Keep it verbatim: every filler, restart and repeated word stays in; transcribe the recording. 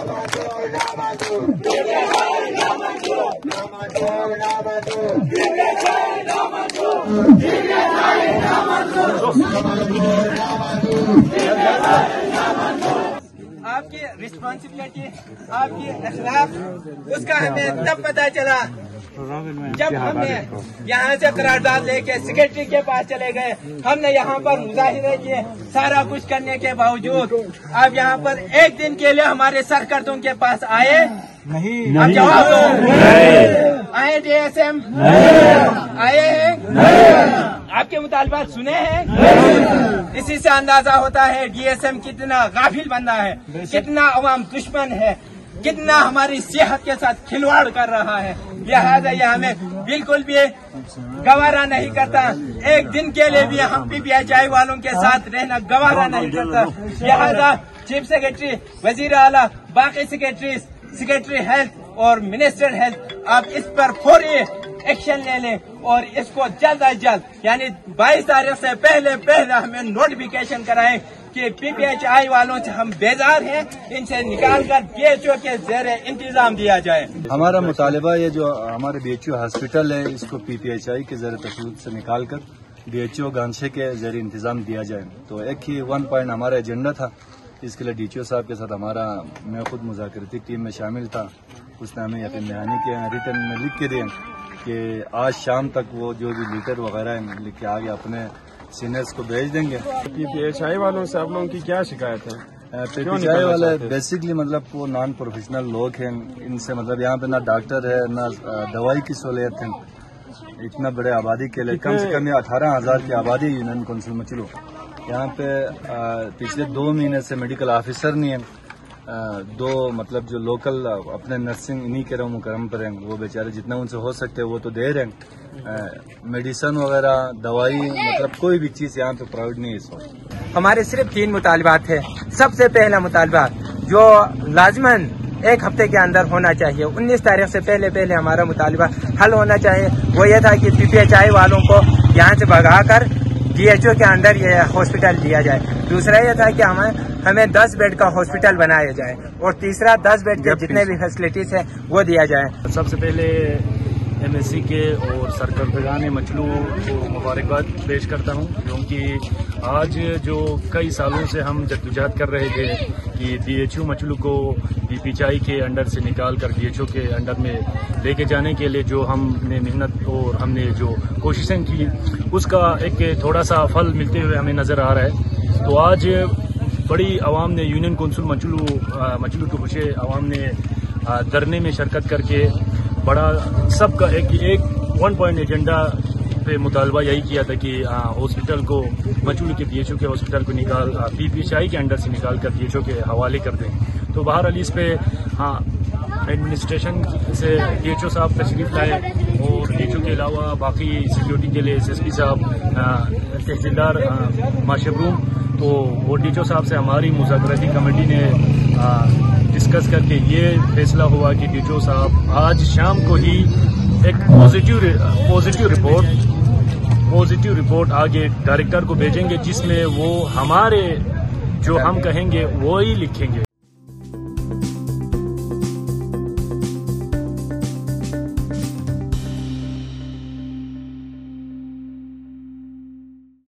آپ کی ریسپانسبلٹی، آپ کی اخلاق، اس کا ہمیں تب پتہ چلا جب ہم نے یہاں سے قرارداد لے کے سیکرٹری کے پاس چلے گئے. ہم نے یہاں پر مظاہرے کیے، سارا کچھ کرنے کے باوجود آپ یہاں پر ایک دن کے لیے ہمارے سرکردوں کے پاس آئے نہیں. آپ جواب دو. آئے ڈی ایس ایم آئے ہیں؟ آپ کے مطالبات سنے ہیں؟ اسی سے اندازہ ہوتا ہے ڈی ایس ایم کتنا غافل بندہ ہے، کتنا عوام دشمن ہے، کتنا ہماری صحت کے ساتھ کھلواڑ کر رہا ہے. لہٰذا یہ ہمیں بالکل بھی گوارا نہیں کرتا، ایک دن کے لیے بھی ہم پی پی ایچ آئی والوں کے ساتھ رہنا گوارا نہیں کرتا. لہٰذا چیف سیکرٹری، وزیر اعلیٰ، باقی سیکرٹریز، سیکرٹری ہیلتھ اور منسٹر ہیلتھ، آپ اس پر فوری ایکشن لے لیں اور اس کو جلد از جلد یعنی بائیس تاریخ سے پہلے پہلے ہمیں نوٹیفیکیشن کرائیں کہ پی پی ایچ آئی والوں سے ہم بیزار ہیں، ان سے نکال کر بی ایچ او کے زیر انتظام دیا جائے. ہمارا مطالبہ یہ جو ہمارے بی ایچ او ہاسپٹل ہے اس کو پی پی ایچ آئی کے زیر تسلط سے نکال کر بی ایچ او گانچے کے زیر انتظام دیا جائے. تو ایک ہی ون پوائنٹ ہمارا ایجنڈا تھا، اس کے لیے ڈی ایچ او صاحب کے ساتھ ہمارا میں خود مذاکراتی ٹیم میں شامل تھا. اس نے ہمیں یقین دہانی کیا، ریٹن میں لکھ کے دیں کہ آج شام تک وہ جو بھی لیٹر وغیرہ لکھ کے آگے اپنے سینئرز کو بھیج دیں گے. پی پی ایچ آئی والوں سے آپ لوگوں کی کیا شکایت ہے؟ پی پی ایچ آئی والے بیسکلی مطلب وہ نان پروفیشنل لوگ ہیں، ان سے مطلب یہاں پہ نہ ڈاکٹر ہے نہ دوائی کی سہولیت ہے. اتنا بڑے آبادی کے لیے کم سے کم یہ اٹھارہ ہزار کی آبادی یونین کونسل مچلو. یہاں پہ پچھلے دو مہینے سے میڈیکل آفیسر نہیں ہیں. دو مطلب جو لوکل اپنے نرسنگ انہی کے رحم و کرم پر ہیں، وہ بیچارے جتنا ان سے ہو سکتے وہ تو دے رہے ہیں. میڈیسن وغیرہ دوائی مطلب کوئی بھی چیز یہاں پہ پرووائڈ نہیں ہے اس وقت. ہمارے صرف تین مطالبات ہیں. سب سے پہلا مطالبہ جو لازماً ایک ہفتے کے اندر ہونا چاہیے، انیس تاریخ سے پہلے پہلے ہمارا مطالبہ حل ہونا چاہیے، وہ یہ تھا کہ پی پی ایچ آئی والوں کو یہاں سے بھگا کر ڈی ایچ او کے اندر یہ ہاسپٹل دیا جائے. دوسرا یہ تھا کہ ہمیں ہمیں دس بیڈ کا ہاسپٹل بنایا جائے، اور تیسرا دس بیڈ کے جتنے بھی فیسلٹیز ہیں وہ دیا جائے. سب سے پہلے ایم ایس سی کے اور سرکردگان مچلو کو مبارکباد پیش کرتا ہوں، کیونکہ آج جو کئی سالوں سے ہم جدوجہد کر رہے تھے کہ ڈی ایچ او مچلو کو پی پی ایچ آئی کے انڈر سے نکال کر ڈی ایچ او کے انڈر میں لے کے جانے کے لیے جو ہم نے محنت اور ہم نے جو کوششیں کی، اس کا ایک تھوڑا سا پھل ملتے ہوئے ہمیں نظر آ رہا ہے. تو آج بڑی عوام نے یونین کونسل مچلو مچلو ٹو خوشے عوام نے دھرنے میں شرکت کر کے بڑا سب کا ایک ایک ون پوائنٹ ایجنڈا پہ مطالبہ یہی کیا تھا کہ ہاسپٹل کو مچلو کے ڈی ایچ او کے ہاسپٹل کو نکال پی پی ایچ آئی کے انڈر سے نکال کر ڈی ایچ او کے حوالے کر دیں. تو بہرحال اس پہ ہاں ایڈمنسٹریشن سے ڈی ایچ او صاحب تشریف لائے، اور ڈی ایچ او کے علاوہ باقی سیکیورٹی کے لیے ایس ایس پی صاحب، تحصیلدار ماشبروم. تو وہ ڈی ایچ او صاحب سے ہماری مذاکراتی کمیٹی نے ڈسکس کر کے یہ فیصلہ ہوا کہ ڈی ایچ او صاحب آج شام کو ہی ایک positive positive report positive report آگے ڈائریکٹر کو بھیجیں گے، جس میں وہ ہمارے جو ہم کہیں گے وہی لکھیں گے.